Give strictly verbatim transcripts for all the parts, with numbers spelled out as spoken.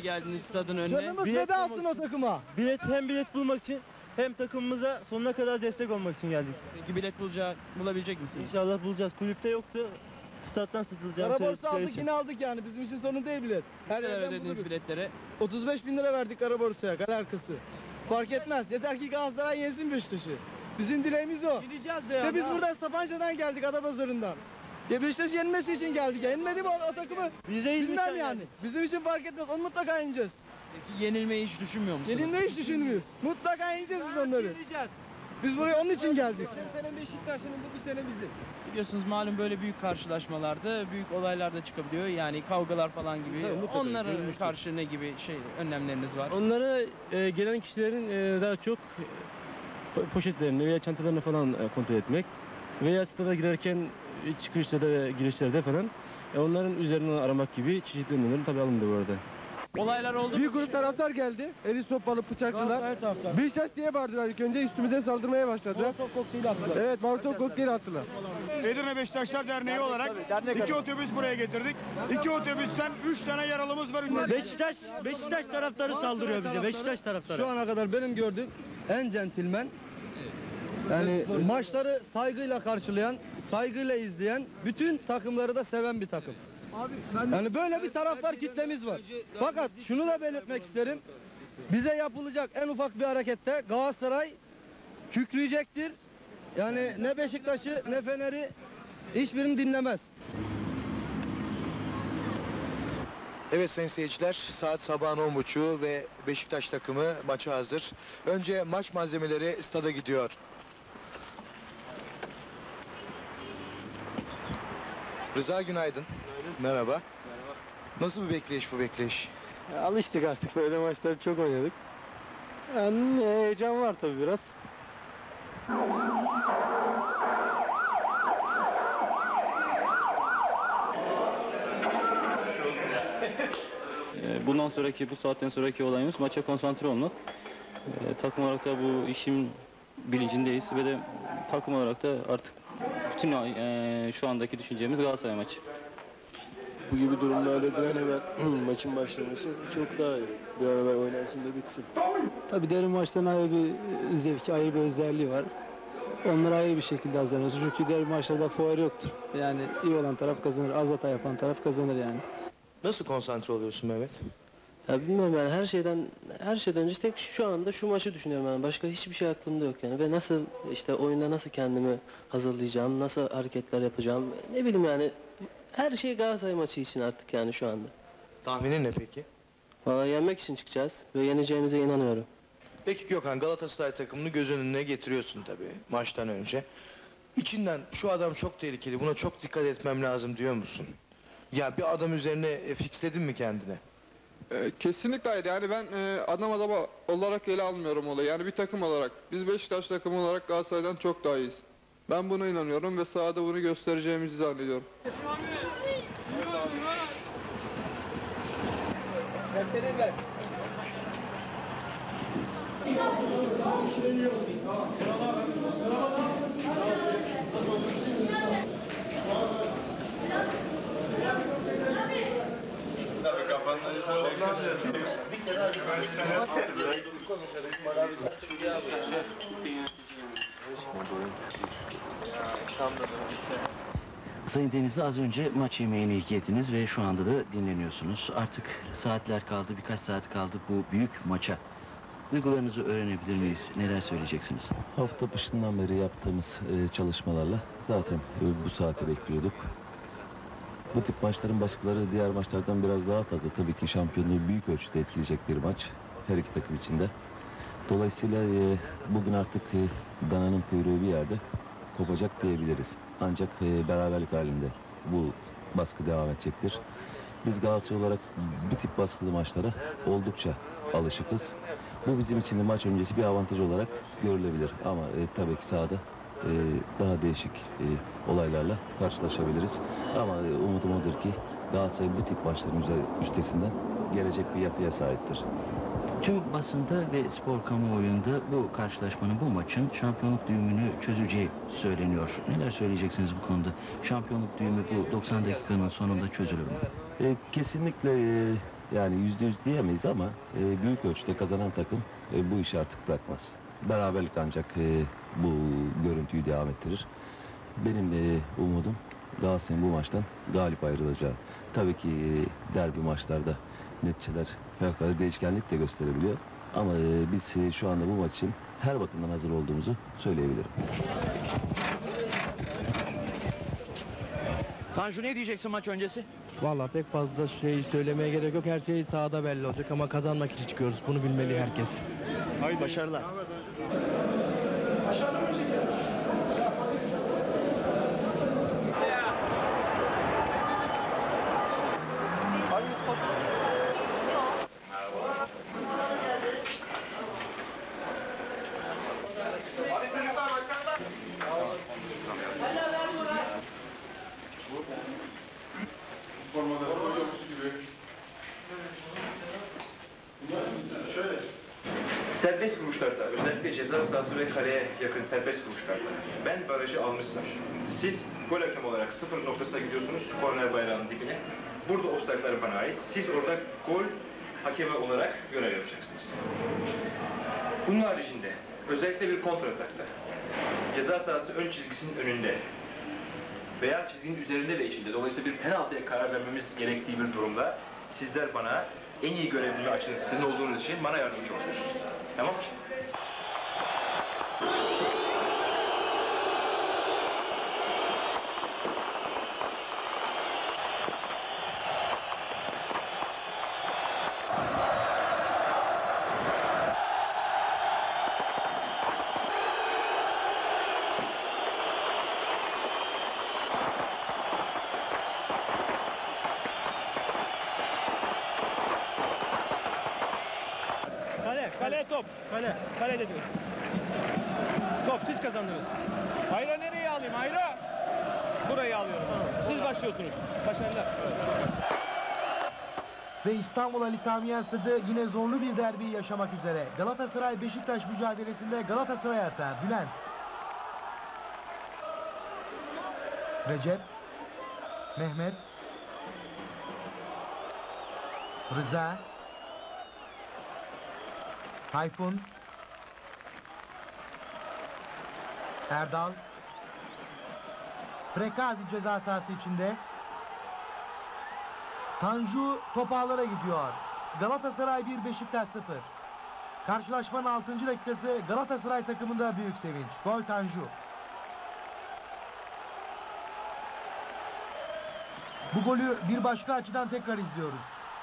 geldiniz stadın önüne. Canımız feda alsın o takıma. Bilet hem bilet bulmak için hem takımımıza sonuna kadar destek olmak için geldik. Peki bilet bulacak, bulabilecek misiniz? İnşallah bulacağız. Kulüpte yoktu. Stat'tan satılacağını Kara borsa söyledikleri aldık için. yine aldık yani. Bizim için sorun değil bilet. Her Ne kadar yerden ödediniz buluruz. biletlere? otuz beş bin lira verdik kara borsaya, kale arkası. Fark etmez. Yeter ki Galatasaray yensin Beşiktaş'ı. Bizim dileğimiz o. Gideceğiz de ya. Ve biz buradan Sapanca'dan geldik, Adapazarı'ndan. Ya Beşiktaş yenmesi için geldik. Yenmedi mi o, o takımı? Bize Bilmem hizmetten yani. geldik. Bizim için fark etmez. Onu mutlaka yeneceğiz. Peki yenilmeyi hiç düşünmüyor musunuz? Yenilmeyi hiç düşünmüyoruz. Mutlaka yeneceğiz biz onları. Gideceğiz. Biz buraya onun için geldik. Bu sene Beşiktaş'ın, bu sene bizim. Biliyorsunuz malum böyle büyük karşılaşmalarda büyük olaylar da çıkabiliyor. Yani kavgalar falan gibi. Tabii, mutlaka, Onlara görülmüştür. karşı ne gibi şey önlemleriniz var? Onlara e, gelen kişilerin e, daha çok e, po- poşetlerini veya çantalarını falan e, kontrol etmek veya stada girerken e, çıkışlarda ve girişlerde falan e, onların üzerinden aramak gibi çeşitli önlemlerin tabii alındı bu arada. Olaylar oldu Bir mu? grup taraftar geldi. Eli sopalı, bıçaklılar. Beşiktaş diye bağırdılar ilk önce. Üstümüze saldırmaya başladılar. Evet, Molotov kokteyli attılar. Edirne Beşiktaşlar Derneği olarak iki otobüs buraya getirdik. İki otobüsten üç tane yaralımız var. Beşiktaş Beşiktaş taraftarı saldırıyor bize. Beşiktaş taraftarı. Şu ana kadar benim gördüğüm en centilmen, yani maçları saygıyla karşılayan, saygıyla izleyen, bütün takımları da seven bir takım. Yani böyle bir taraftar kitlemiz var. Fakat şunu da belirtmek isterim. Bize yapılacak en ufak bir harekette Galatasaray kükreyecektir. Yani ne Beşiktaş'ı ne Fener'i hiçbirini dinlemez. Evet sayın seyirciler, saat sabahın on buçuğu ve Beşiktaş takımı maça hazır. Önce maç malzemeleri stada gidiyor. Rıza günaydın. Merhaba. Merhaba. Nasıl bir bekleyiş bu bekleyiş? Ya, alıştık artık, böyle maçları çok oynadık. Yani heyecan var tabii biraz. Bundan sonraki, bu saatten sonraki olayımız maça konsantre olmak. E, takım olarak da bu işin bilincindeyiz ve de takım olarak da artık bütün e, şu andaki düşüncemiz Galatasaray maçı. Bu gibi durumlarda bir an evvel maçın başlaması çok daha iyi. Bir an evvel oynansın da bitsin. Tabii derin maçların ayrı bir zevki, ayrı bir özelliği var. Onlara ayrı bir şekilde hazırlanıyoruz. Çünkü derin maçlarda fuar yoktur. Yani iyi olan taraf kazanır, az hata yapan taraf kazanır yani. Nasıl konsantre oluyorsun Mehmet? Ya bilmiyorum yani her şeyden her şeyden önce tek şu anda şu maçı düşünüyorum yani başka hiçbir şey aklımda yok yani ve nasıl işte oyunda nasıl kendimi hazırlayacağım, nasıl hareketler yapacağım ne bileyim yani her şey Galatasaray maçı için artık yani şu anda. Tahminin ne peki? Vallahi yenmek için çıkacağız ve yeneceğimize inanıyorum. Peki Gökhan, Galatasaray takımını göz önüne getiriyorsun tabii maçtan önce. İçinden şu adam çok tehlikeli, buna çok dikkat etmem lazım diyor musun? Ya bir adam üzerine e, fixledin mi kendine? Ee, kesinlikle hayır. Yani ben e, adam adama olarak ele almıyorum olayı. Yani bir takım olarak. Biz Beşiktaş takımı olarak Galatasaray'dan çok daha iyiyiz. Ben buna inanıyorum ve sahada bunu göstereceğimizi zannediyorum. Sayın Denizli, az önce maç yemeğini yediniz ve şu anda da dinleniyorsunuz. Artık saatler kaldı, birkaç saat kaldı bu büyük maça. Duygularınızı öğrenebilir miyiz? Neler söyleyeceksiniz? Hafta başından beri yaptığımız e, çalışmalarla zaten e, bu saati bekliyorduk. Bu tip maçların baskıları diğer maçlardan biraz daha fazla. Tabii ki şampiyonluğu büyük ölçüde etkileyecek bir maç her iki takım için de. Dolayısıyla e, bugün artık e, dananın kuyruğu bir yerde kopacak diyebiliriz. Ancak e, beraberlik halinde bu baskı devam edecektir. Biz Galatasaray olarak bu tip baskılı maçlara oldukça alışıkız. Bu bizim için de maç öncesi bir avantaj olarak görülebilir. Ama e, tabii ki sahada e, daha değişik e, olaylarla karşılaşabiliriz. Ama e, umudum odur ki Galatasaray bu tip maçların üstesinden gelecek bir yapıya sahiptir. Tüm basında ve spor kamuoyunda bu karşılaşmanın, bu maçın şampiyonluk düğümünü çözeceği söyleniyor. Neler söyleyeceksiniz bu konuda? Şampiyonluk düğümü bu doksan dakikanın sonunda çözülür mü? E, kesinlikle e, Yani yüzde yüz diyemeyiz ama e, büyük ölçüde kazanan takım e, bu işi artık bırakmaz. Beraberlik ancak e, bu görüntüyü devam ettirir. Benim e, umudum Galatasaray'ın bu maçtan galip ayrılacağı. Tabii ki e, derbi maçlarda neticeler fevkalade değişkenlik de gösterebiliyor. Ama e, biz e, şu anda bu maç için her bakımdan hazır olduğumuzu söyleyebilirim. Tanju, ne diyeceksin maç öncesi? Vallahi pek fazla şey söylemeye gerek yok. Her şey sahada belli olacak ama kazanmak için çıkıyoruz. Bunu bilmeli herkes. Başarılar. Serbest vuruşlarda, özellikle ceza sahası ve kaleye yakın serbest vuruşlarda ben barajı almışsam, siz gol hakemi olarak sıfır noktasına gidiyorsunuz, korner bayrağının dibine. Burada offside'lar bana ait. Siz orada gol hakemi olarak görev yapacaksınız. Bunun haricinde özellikle bir kontratakta ceza sahası ön çizgisinin önünde veya çizginin üzerinde ve içinde, dolayısıyla bir penaltıya karar vermemiz gerektiği bir durumda sizler bana en iyi görevli açınız sizin olduğunuz için bana yardımcı olacaksınız. Tamam mı? Kale, kale top. Kale, kale dediniz. Top siz kazandınız. Hayra nereye alayım? Hayra! Burayı alıyorum. Siz başlıyorsunuz. Başarılar. Ve İstanbul Ali Sami Yen Stadı yine zorlu bir derbi yaşamak üzere. Galatasaray Beşiktaş mücadelesinde Galatasaray hata. Bülent. Recep. Mehmet. Rıza. Tayfun. Erdal. Prekazi ceza sahası içinde. Tanju top ağlara gidiyor. Galatasaray bir, Beşiktaş sıfır. Karşılaşmanın altıncı dakikası, Galatasaray takımında büyük sevinç. Gol Tanju. Bu golü bir başka açıdan tekrar izliyoruz.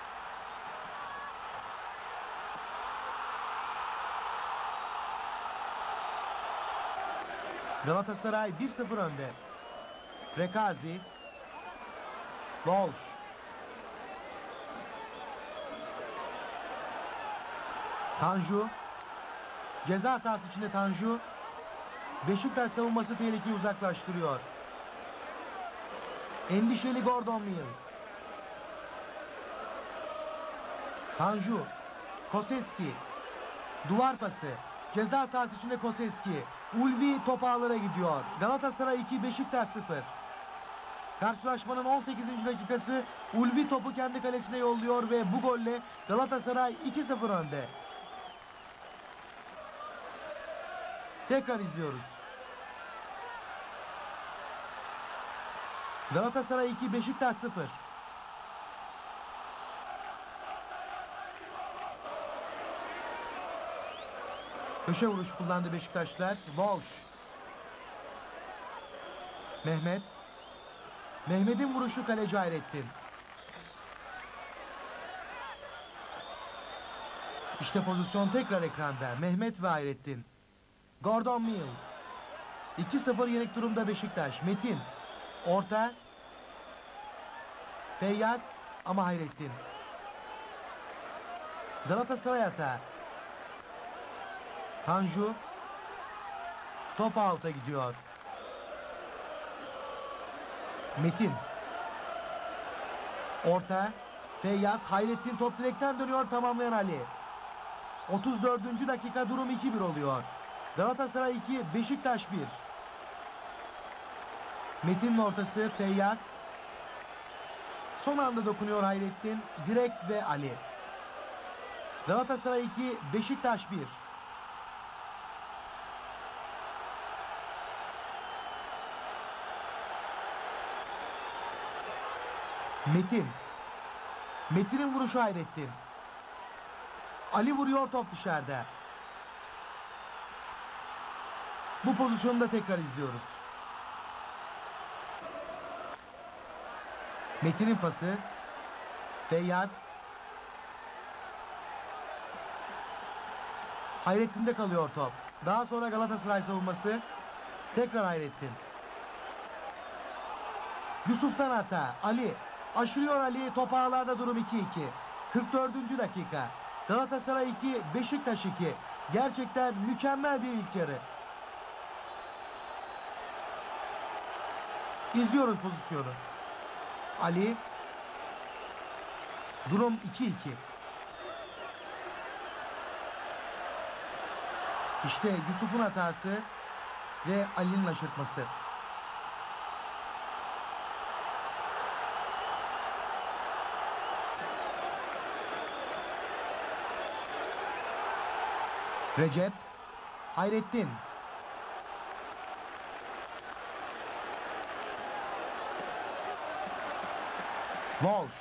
Galatasaray bir sıfır önde. Prekazi. Walsh. Tanju. Ceza sahası içinde Tanju. Beşiktaş savunması tehlikeyi uzaklaştırıyor. Endişeli Gordon Mill. Tanju. Koseski. Duvar pası. Ceza sahası içinde Koseski. Ulvi top ağlara gidiyor. Galatasaray iki, Beşiktaş sıfır. Karşılaşmanın on sekizinci dakikası, Ulvi topu kendi kalesine yolluyor ve bu golle Galatasaray iki sıfır önde. Tekrar izliyoruz. Galatasaray iki, Beşiktaş sıfır. Köşe vuruşu kullandı Beşiktaşlar. Walsh. Mehmet. Mehmet'in vuruşu kaleci Hayrettin. İşte pozisyon tekrar ekranda. Mehmet ve Hayrettin. Gordon Mill. iki sıfır yenik durumda Beşiktaş. Metin. Orta. Feyyaz ama Hayrettin. Galatasaray hata. Tanju. Top out'a gidiyor. Metin. Orta. Feyyaz. Hayrettin top direkten dönüyor, tamamlayan Ali. otuz dördüncü dakika, durum iki bir oluyor. Galatasaray iki, Beşiktaş bir. Metin'in ortası, Feyyaz. Son anda dokunuyor Hayrettin. Direkt ve Ali. Galatasaray iki, Beşiktaş bir. Metin. Metin'in vuruşu Hayrettin. Ali vuruyor, top dışarıda. Bu pozisyonu da tekrar izliyoruz. Metin'in pası. Feyyaz. Hayrettin'de kalıyor top. Daha sonra Galatasaray savunması. Tekrar Hayrettin. Yusuf'tan hata. Ali. Aşırıyor Ali. Top ağlarda, durum iki iki. kırk dördüncü dakika. Galatasaray iki, Beşiktaş iki. Gerçekten mükemmel bir ilk yarı. İzliyoruz pozisyonu. Ali. Durum iki iki. İşte Yusuf'un hatası ve Ali'nin aşırtması. Recep. Hayrettin. Walsh.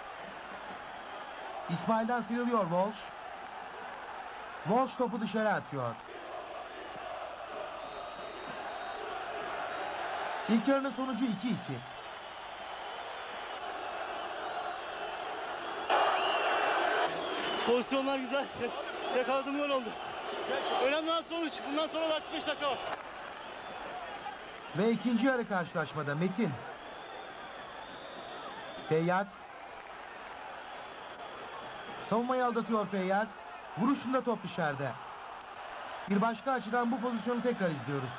İsmail'den sıyrılıyor Walsh. Walsh topu dışarı atıyor. İlk yarının sonucu iki iki. Pozisyonlar güzel. Yakaladım, gol oldu. Önemli olan sonuç. Bundan sonra da altmış beş dakika var. Ve ikinci yarı karşılaşmada Metin. Feyyaz. Savunmayı aldatıyor Feyyaz. Vuruşunda top dışarıda. Bir başka açıdan bu pozisyonu tekrar izliyoruz.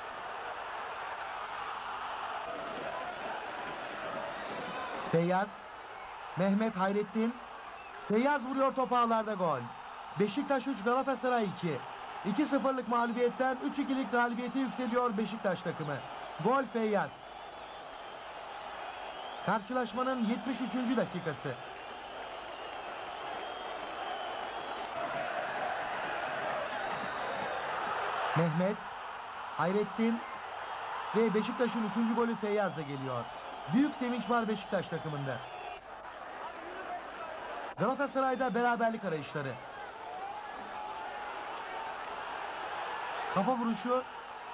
Feyyaz. Mehmet Hayrettin. Feyyaz vuruyor, top ağlarda, gol. Beşiktaş üç, Galatasaray iki. iki sıfırlık mağlubiyetten üç ikilik galibiyete yükseliyor Beşiktaş takımı. Gol Feyyaz. Karşılaşmanın yetmiş üçüncü dakikası. Mehmet, Hayrettin ve Beşiktaş'ın üçüncü golü Feyyaz'da geliyor. Büyük sevinç var Beşiktaş takımında. Galatasaray'da beraberlik arayışları. Kafa vuruşu.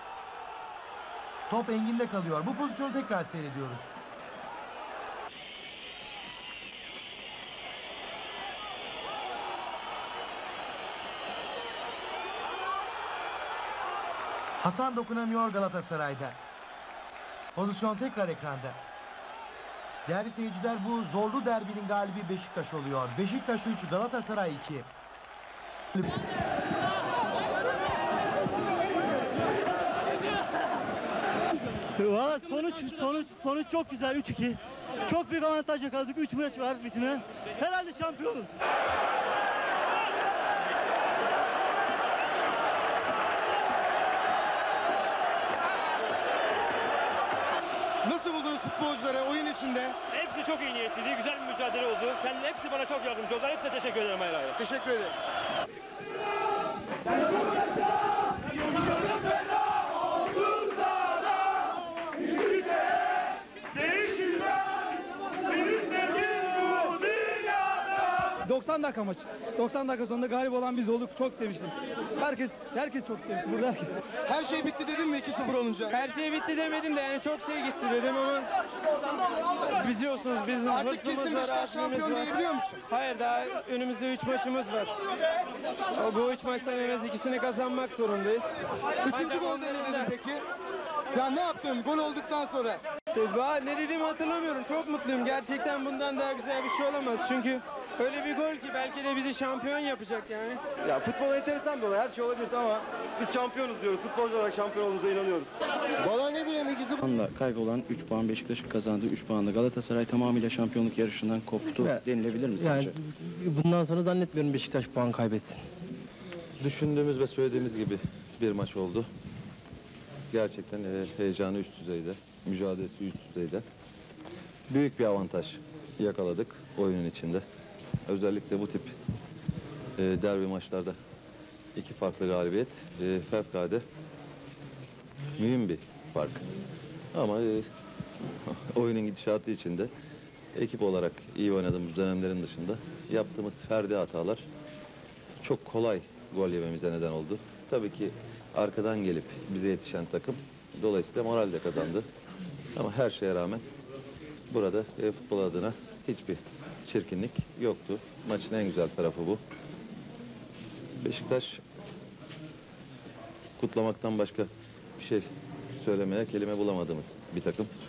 Top Engin'de kalıyor. Bu pozisyonu tekrar seyrediyoruz. Hasan dokunamıyor Galatasaray'da. Pozisyon tekrar ekranda. Değerli seyirciler, bu zorlu derbinin galibi Beşiktaş oluyor. Beşiktaş üç, Galatasaray iki. Valla sonuç sonuç sonuç çok güzel, üç iki. Çok büyük avantaj yakaladık. üç maç var bitime. Herhalde şampiyonuz. Nasıl buldunuz futbolcuları oyun içinde? Hepsi çok iyi niyetliydi. Güzel bir mücadele oldu. Kendi hepsi bana çok yardımcı oldular. Hepsine teşekkür ederim ayrı ayrı. Teşekkür ederiz. doksan dakika maç. doksan dakika sonunda galip olan biz olduk. Çok sevinçliyim. Herkes herkes çok sevinçli. Burada herkes. Her şey bitti dedim mi iki sıfır olunca? Her şey bitti demedim de yani çok şey gitti dedim ama biliyorsunuz bizim Artık kesin Beşiktaş şampiyon diyebiliyor musun? Hayır, daha önümüzde üç maçımız var. O, bu üç maçtan en az ikisini kazanmak zorundayız. Üçüncü golde ne dedin peki? Ya ne yaptın gol olduktan sonra? Şey, ne dediğimi hatırlamıyorum. Çok mutluyum. Gerçekten bundan daha güzel bir şey olamaz. Çünkü öyle bir gol ki belki de bizi şampiyon yapacak yani. Ya futbol enteresan bir olay. Her şey olabilir ama biz şampiyonuz diyoruz. Futbolcu olarak şampiyon olduğumuza inanıyoruz. Valla ne bileyim ikizi Puanla kaybolan üç puan, Beşiktaş'ın kazandığı üç puanla Galatasaray tamamıyla şampiyonluk yarışından koptu Evet. denilebilir mi Yani sence? bundan sonra zannetmiyorum Beşiktaş puan kaybetsin. Düşündüğümüz ve söylediğimiz gibi bir maç oldu. Gerçekten e, heyecanı üst düzeyde, mücadelesi üst düzeyde. Büyük bir avantaj yakaladık oyunun içinde. Özellikle bu tip e, derbi maçlarda iki farklı galibiyet e, fevkalade mühim bir fark. Ama e, oyunun gidişatı içinde ekip olarak iyi oynadığımız dönemlerin dışında yaptığımız ferdi hatalar çok kolay gol yememize neden oldu. Tabii ki arkadan gelip bize yetişen takım dolayısıyla moral de kazandı. Ama her şeye rağmen burada e, futbol adına hiçbir çirkinlik yoktu. Maçın en güzel tarafı bu. Beşiktaş kutlamaktan başka bir şey söylemeye kelime bulamadığımız bir takım.